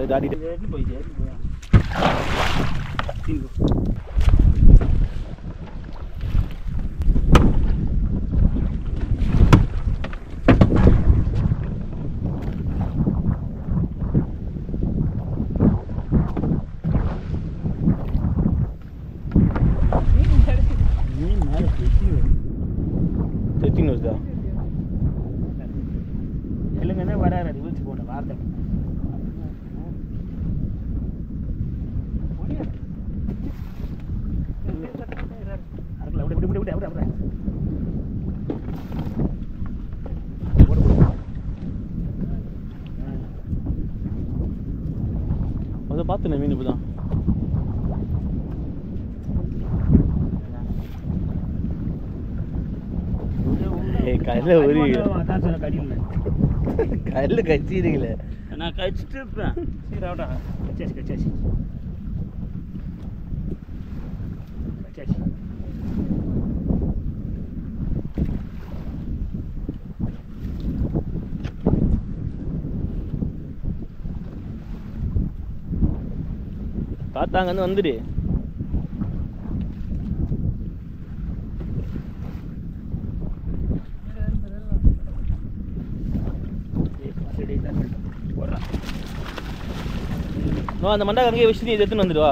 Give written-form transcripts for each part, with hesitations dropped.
தாடிட்டு போய் வராது ஊற்றி போன வார்த்தை பார்த்தேன் மீன் இப்பதான் கல்ல ஒரு கல்லு கச்சிருக்கல நான் கச்சிட்டு இருப்பேன் சரி ஆவட்டா கச்சாச்சு கச்சாச்சு கச்சாச்சு பார்த்தாங்க வந்து வந்துடு அந்த மண்டா அங்கேயே வச்சு நீ எடுத்துன்னு வந்துடுவா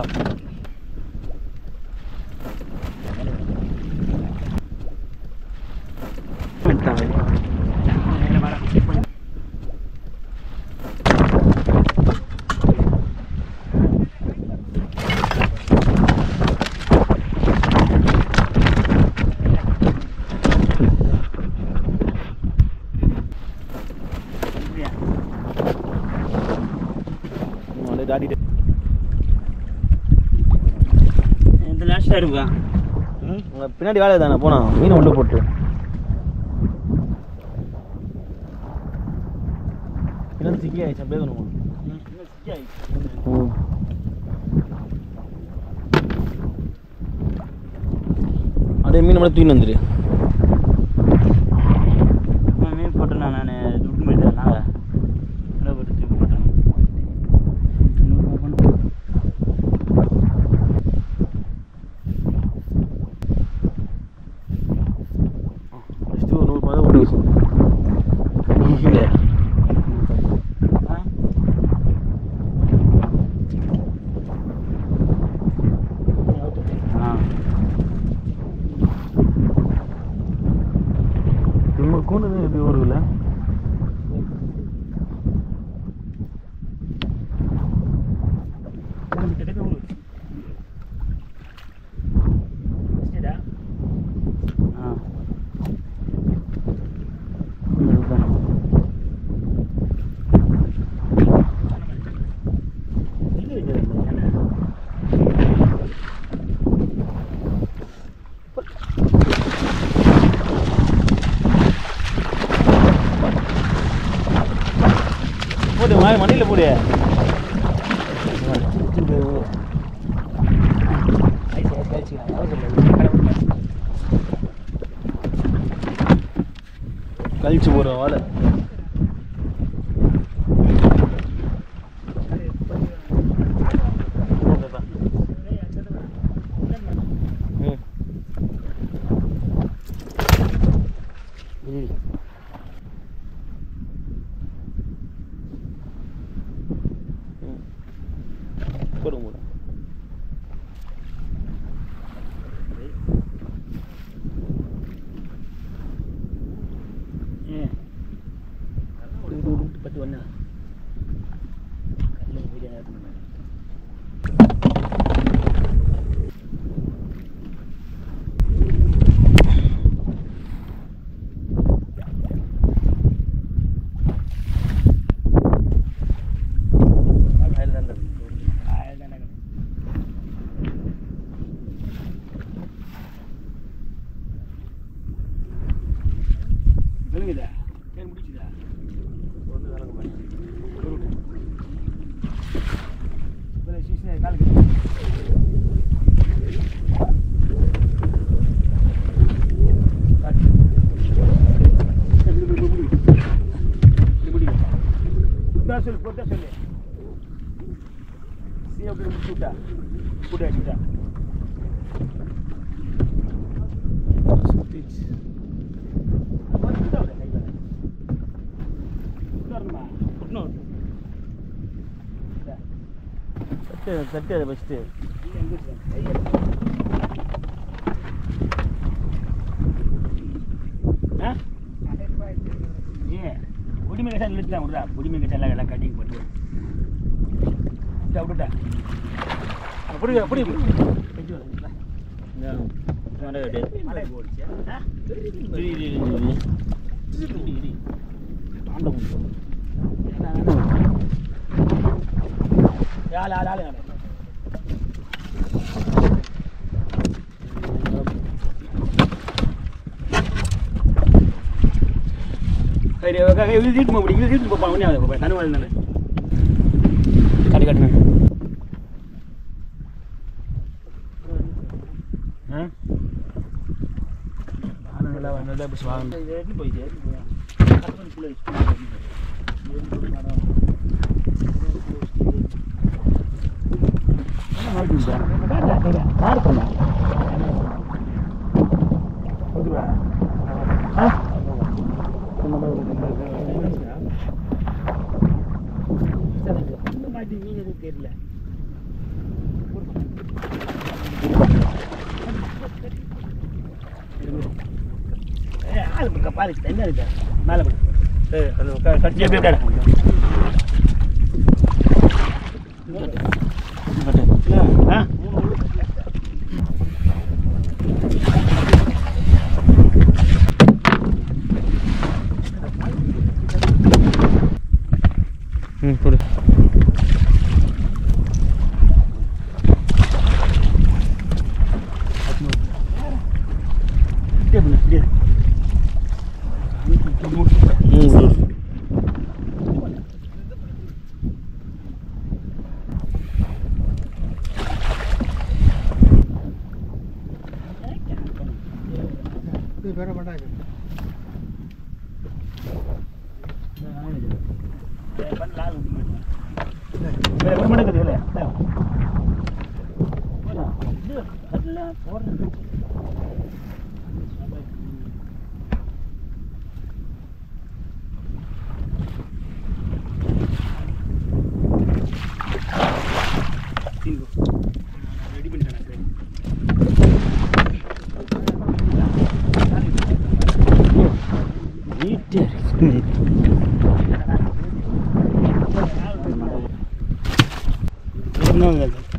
தாடிட்டு இந்த லாஸ்ட்டாக இருக்கா உங்கள் பின்னாடி வேலை தானே போனா மீனை உள்ள போட்டு பின்னாடி சிக்கி ஆயிடுச்சு அப்படியே தானே சிக்கி ஆயிடுச்சு அப்படியே மீன் மட்டும் தூக்கி வந்துடு மீன் போட்டேண்ணா நான் துட்டு போயிட்டேன் நாங்கள் போட்டு தூக்கி போட்டேன் கூண்டு எப்படி வருதுல்ல போடு மண்ணில் போடு கழிச்சு போடுறோம் வாழை போடுங்க பத்து ஒண்ணா விழுங்குதா பேர் முடிச்சுதா ஒன்று விளங்க மாட்டேன் காலுக்கு சொல்லு பொறுத்தா சொல்லு நீ அப்படி முடிச்சுட்டா கூட அடிட்டா தட்டு அதை ஃபஸ்ட்டு குடிமை கட்டா நிறுத்தான் விட்றா குடிமை கட்டா எல்லாம் கட்டிங் போட்டு விட்டுட்டா அப்படி அப்படி வீட்டு போக முடியும் வீட்டு போக ஒன்றே தனுவாள் தானே கட்டி கட்டுங்க நல்லா பஸ் வாங்க போயிட்டு தெரியல ஆளு பாரு என்ன இருக்கு மேலே கட்டி கொடு வேற மாட்டாங்க ரெடி பண்ணிட்டேன் நீட்டே